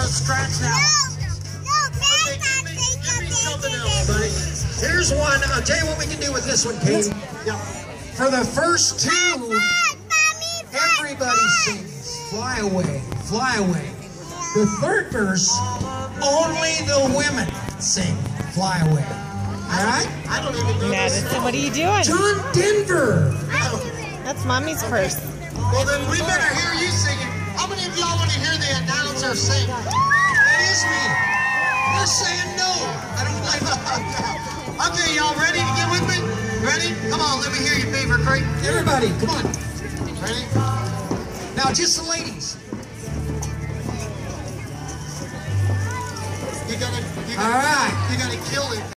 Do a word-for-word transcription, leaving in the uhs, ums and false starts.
scratch that one. Okay, give me, give me something else, buddy. Here's one. I'll tell you what we can do with this one, Kate. Yeah. For the first two, everybody sings Fly Away, Fly Away. The third verse, only the women sing Fly Away. All right? I don't even know this. Madison, what are you doing? John Denver. That's Mommy's purse. Well, then we better hear you singing. How many of y'all want to hear the announcer sing? It is me. You're saying no. I don't blame you. Okay, y'all ready to get with me? Ready? Come on, let me hear your favorite crate. Everybody, come on. Ready? Now, just the ladies. You gotta, you gotta, All right. You gotta kill it.